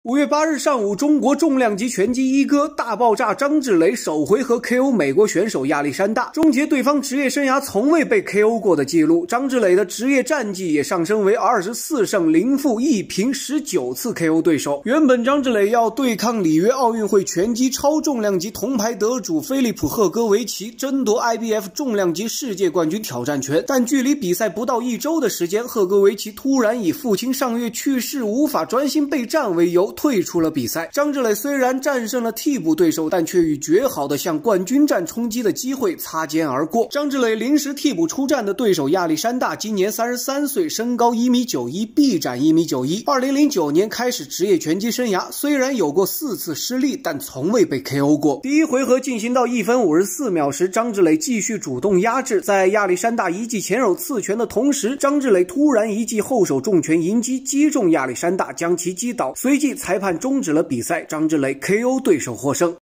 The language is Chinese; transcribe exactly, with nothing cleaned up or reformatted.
五月八日上午，中国重量级拳击一哥大爆炸张志磊首回合 K O 美国选手亚历山大，终结对方职业生涯从未被 K O 过的记录。张志磊的职业战绩也上升为二十四胜零负一平十九次 K O 对手。原本张志磊要对抗里约奥运会拳击超重量级铜牌得主菲利普·赫戈维奇，争夺 I B F 重量级世界冠军挑战权，但距离比赛不到一周的时间，赫戈维奇突然以父亲上月去世无法专心备战为由退出了比赛。张志磊虽然战胜了替补对手，但却与绝好的向冠军战冲击的机会擦肩而过。张志磊临时替补出战的对手亚历山大今年三十三岁，身高一米九一，臂展一米九一。二零零九年开始职业拳击生涯，虽然有过四次失利，但从未被 K O 过。第一回合进行到一分五十四秒时，张志磊继续主动压制，在亚历山大一记前手刺拳的同时，张志磊突然一记后手重拳迎击，击中亚历山大，将其击倒。随即裁判终止了比赛，张志磊 K O 对手获胜。